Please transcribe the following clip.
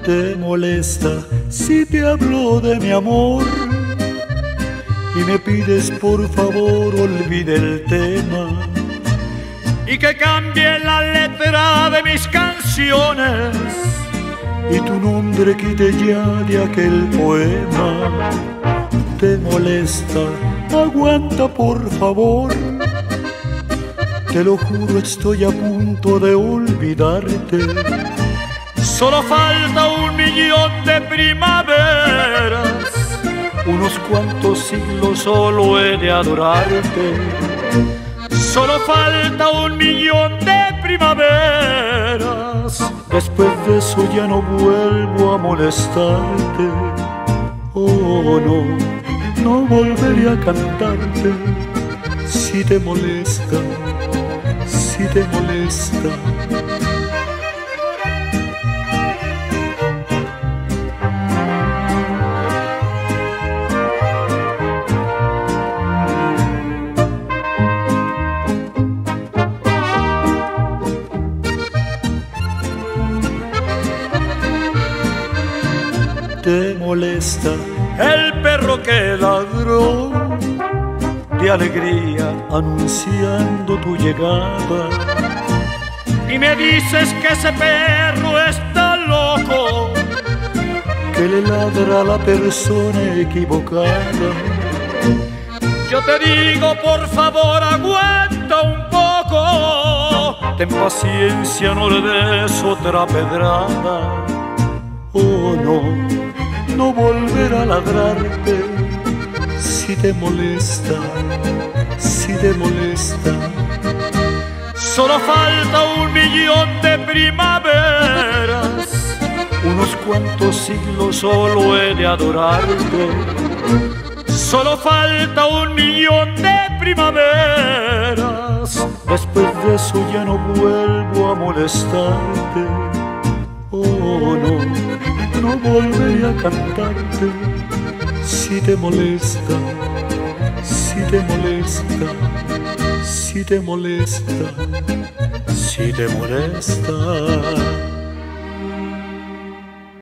¿Te molesta si te hablo de mi amor? Y me pides por favor olvide el tema y que cambie la letra de mis canciones y tu nombre quite ya de aquel poema. ¿Te molesta? Aguanta por favor. Te lo juro, estoy a punto de olvidarte. Solo falta 1.000.000 de primaveras, unos cuantos siglos solo he de adorarte. Solo falta 1.000.000 de primaveras. Después de eso ya no vuelvo a molestarte. Oh no, no volveré a cantarte. Si te molesta, si te molesta. ¿Te molesta el perro que ladró de alegría anunciando tu llegada? Y me dices que ese perro está loco, que le ladra a la persona equivocada. Yo te digo por favor aguanta un poco, ten paciencia, no le des otra pedrada. Oh no, no volverá a ladrarte. Si te molesta, si te molesta. Solo falta 1.000.000 de primaveras, unos cuantos siglos solo he de adorarte. Solo falta 1.000.000 de primaveras. Después de eso ya no vuelvo a molestarte. Oh no, no volveré a cantarte. Si te molesta, si te molesta, si te molesta, si te molesta.